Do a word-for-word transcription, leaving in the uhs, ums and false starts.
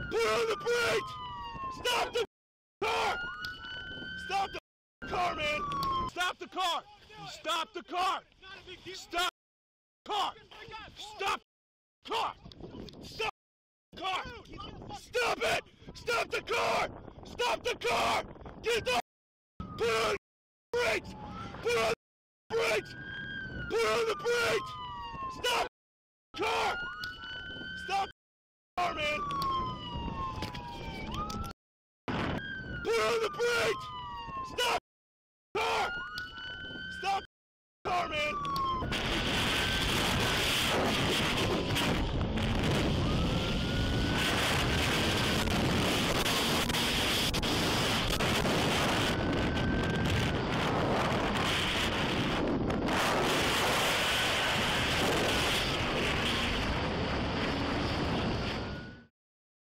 Put on the brakes! Stop the car! Stop the car, man! Stop the car! Stop the car! Stop the car! Stop the car! Stop the car! Stop it! Stop the car! Stop the car! Get the Put on the brakes! Put on the brakes! Put on the brakes! Stop the car! Stop the car, man! Put on the brakes! Stop the car! Stop the car, man!